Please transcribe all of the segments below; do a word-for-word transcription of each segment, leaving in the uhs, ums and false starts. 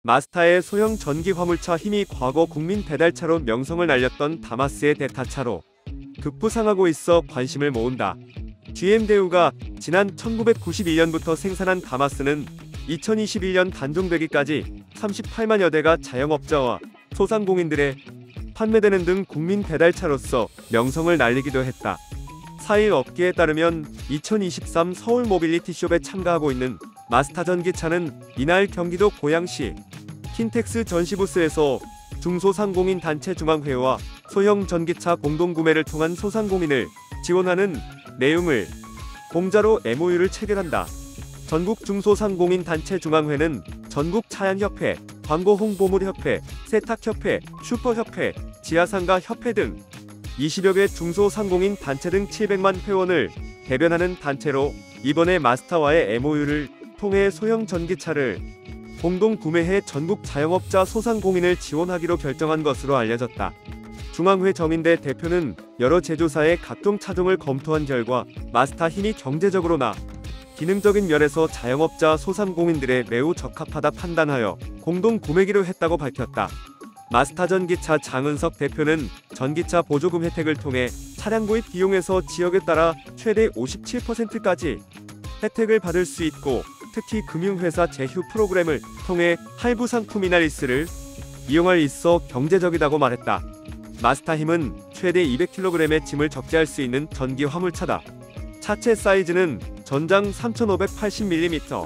마스타의 소형 전기 화물차 힘이 과거 국민 배달차로 명성을 날렸던 다마스의 대타차로 급부상하고 있어 관심을 모은다. 지엠 대우가 지난 천구백구십일 년부터 생산한 다마스는 이천이십일 년 단종되기까지 삼십팔만여 대가 자영업자와 소상공인들의 판매되는 등 국민 배달차로서 명성을 날리기도 했다. 사일 업계에 따르면 이천이십삼 서울 모빌리티숍에 참가하고 있는 마스타 전기차는 이날 경기도 고양시 킨텍스 전시부스에서 중소상공인 단체 중앙회와 소형 전기차 공동구매를 통한 소상공인을 지원하는 내용을 공자로 엠오유를 체결한다. 전국 중소상공인 단체 중앙회는 전국 차양협회, 광고홍보물협회, 세탁협회, 슈퍼협회, 지하상가협회 등 이십여 개 중소상공인 단체 등 칠백만 회원을 대변하는 단체로 이번에 마스타와의 엠오유를 통해 소형 전기차를 공동 구매해 전국 자영업자 소상공인을 지원하기로 결정한 것으로 알려졌다. 중앙회 정인대 대표는 여러 제조사의 각종 차종을 검토한 결과 마스타 힘이 경제적으로나 기능적인 면에서 자영업자 소상공인들에 매우 적합하다 판단하여 공동 구매기로 했다고 밝혔다. 마스타 전기차 장은석 대표는 전기차 보조금 혜택을 통해 차량 구입 비용에서 지역에 따라 최대 오십칠 퍼센트까지 혜택을 받을 수 있고 특히 금융회사 제휴 프로그램을 통해 할부 상품이나 리스를 이용할 있어 경제적이다고 말했다. 마스타 힘은 최대 이백 킬로그램의 짐을 적재할 수 있는 전기 화물차다. 차체 사이즈는 전장 삼천오백팔십 밀리미터,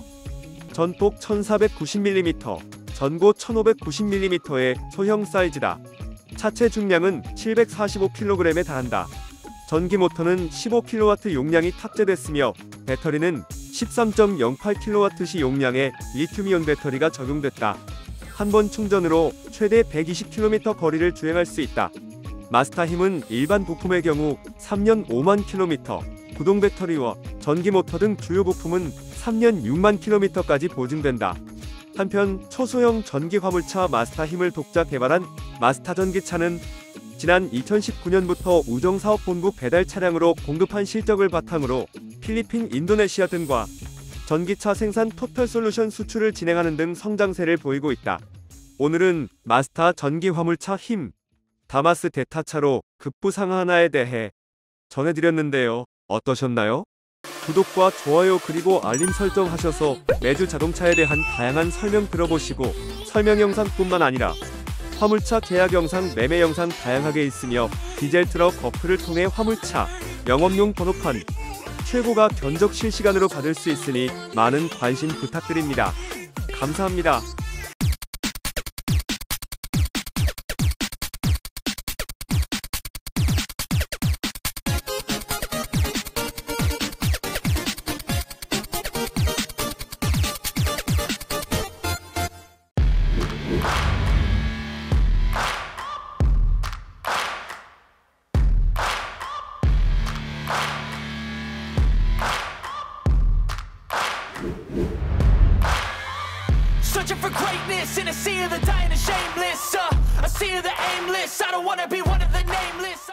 전폭 천사백구십 밀리미터, 전고 천오백구십 밀리미터의 소형 사이즈다. 차체 중량은 칠백사십오 킬로그램에 달한다. 전기 모터는 십오 킬로와트 용량이 탑재됐으며 배터리는 십삼 점 영팔 킬로와트시 용량의 리튬이온 배터리가 적용됐다. 한 번 충전으로 최대 백이십 킬로미터 거리를 주행할 수 있다. 마스타 힘은 일반 부품의 경우 삼 년 오만 킬로미터, 구동 배터리와 전기 모터 등 주요 부품은 삼 년 육만 킬로미터까지 보증된다. 한편 초소형 전기 화물차 마스타 힘을 독자 개발한 마스타 전기차는 지난 이천십구 년부터 우정사업본부 배달 차량으로 공급한 실적을 바탕으로 필리핀, 인도네시아 등과 전기차 생산 토탈솔루션 수출을 진행하는 등 성장세를 보이고 있다. 오늘은 마스타 전기 화물차 힘, 다마스 대타차로 급부상하나에 대해 전해드렸는데요. 어떠셨나요? 구독과 좋아요 그리고 알림 설정하셔서 매주 자동차에 대한 다양한 설명 들어보시고 설명 영상뿐만 아니라 화물차 계약 영상, 매매 영상 다양하게 있으며 디젤 트럭 어플을 통해 화물차 영업용 번호판 최고가 견적 실시간으로 받을 수 있으니 많은 관심 부탁드립니다. 감사합니다. Searching for greatness in a sea of the dying and shameless. uh, A sea of the aimless. I don't wanna be one of the nameless.